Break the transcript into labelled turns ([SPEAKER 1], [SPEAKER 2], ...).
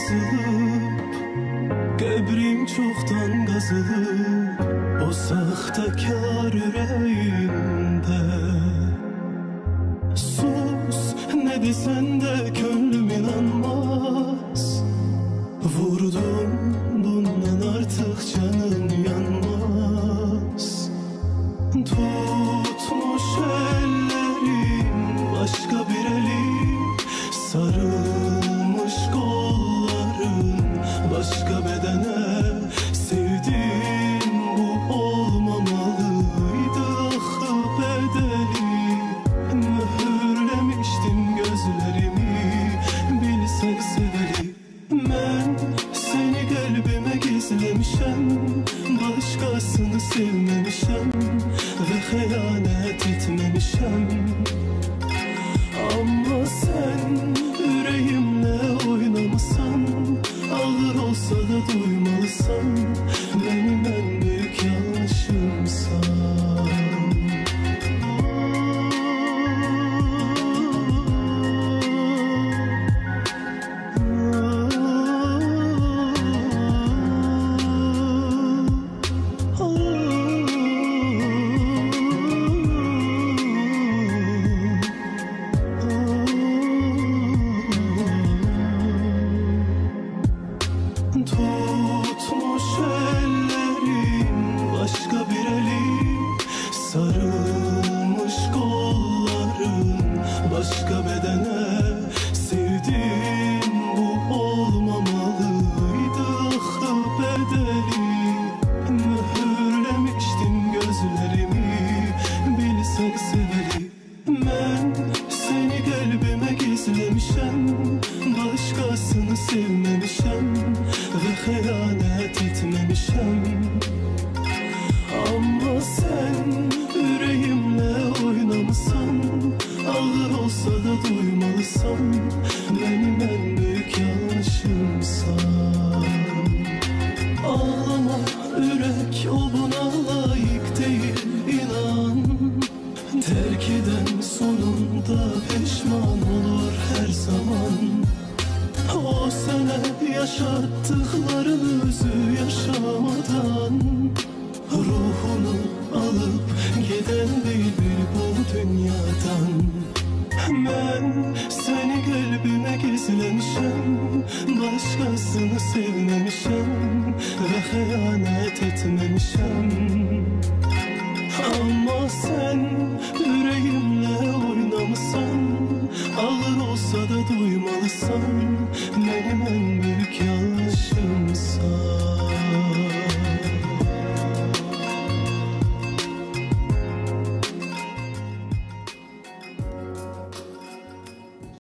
[SPEAKER 1] yazılıp, qəbrim çoxdan qazılıb o saxtakar ürəyində. Sus, nə desən də könlüm inanmaz. Vurdum, bundan artıq canım yanmaz. Tutmuş ellerim başka bir elim, sarılmış kolların başka bedene. Sevdim, bu olmamalıydı axı bedeli. Mühürlemiştim gözlerimi, bilsək seveli. Mən seni qəlbimə gizləmişəm, başqasını sevməmişəm və xəyanət etməmişəm. Amma sən ürəyimlə oynamısan, ağır olsa da duymalısan, mənim ən böyük yanlışımsan. Tutmuş ellerim başka bir elim, sarılmış kolların başka bedene. Sevdim, bu olmamalıydı axı bedeli. Mühürlemiştim gözlerimi, bilsək seveli. Mən seni qəlbimə gizləmişəm, başqasını sevməmişəm və xəyanət etməmişəm. Amma sən ürəyimlə oynamısan, ağır olsa da duymalısan, mənim ən böyük yanlışımsan. Ağlama ürək, o buna layık deyil, inan. Terk eden sonunda pişman olur her zaman. O sana yaşattıklarını özü yaşamadan, ruhunu alıp giden değil bu dünyadan. Ben seni qəlbimə gizləmişəm, başqasını sevməmişəm və xəyanət etməmişəm. Amma sən ürəyimlə oynamısan, ağır olsa da duymalısan, mənim ən böyük yanlışım.